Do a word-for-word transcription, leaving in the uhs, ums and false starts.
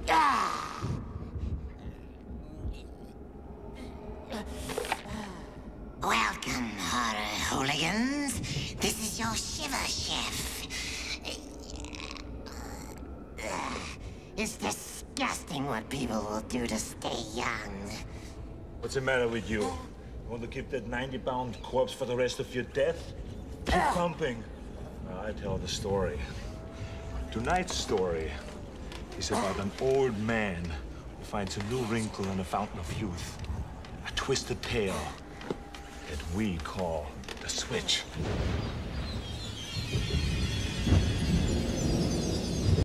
Welcome, horror hooligans. This is your shiver chef. It's disgusting what people will do to stay young. What's the matter with you? You want to keep that ninety pound corpse for the rest of your death? Keep pumping. Now I tell the story. Tonight's story is about an old man who finds a new wrinkle in the fountain of youth. A twisted tale that we call the switch.